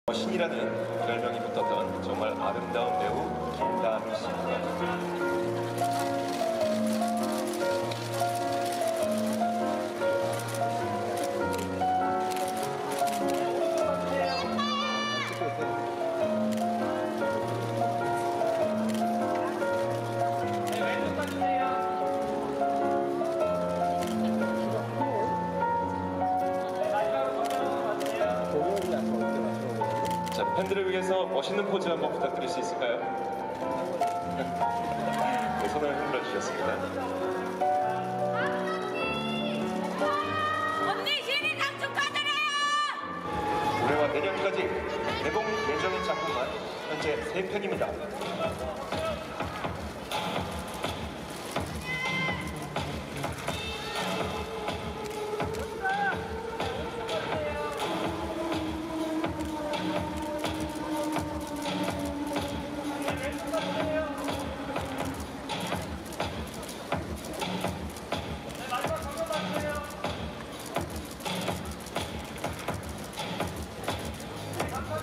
신이라는 별명이 붙었던 정말 아름다운 배우 김다미 씨입니다. 자, 팬들을 위해서 멋있는 포즈 한번 부탁드릴 수 있을까요? 네, 손을 흔들어 주셨습니다. 언니 신인상 축하드려요! 올해와 내년까지 개봉 예정인 작품만 현재 3편입니다.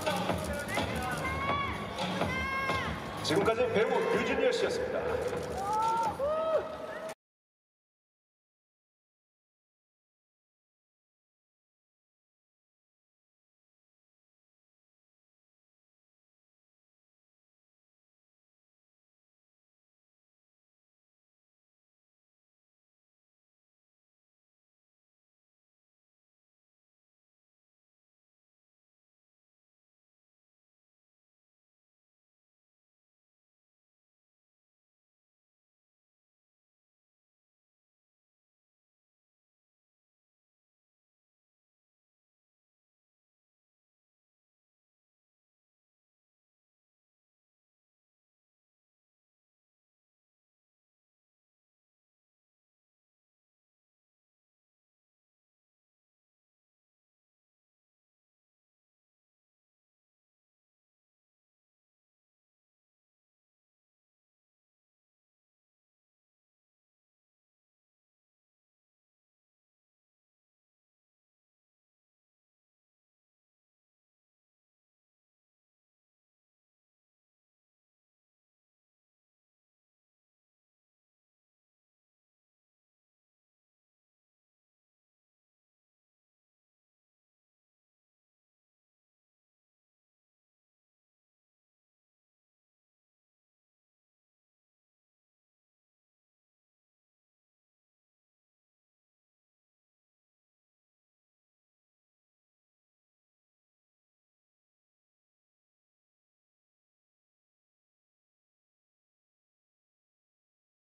지금까지 배우 류준열 씨였습니다.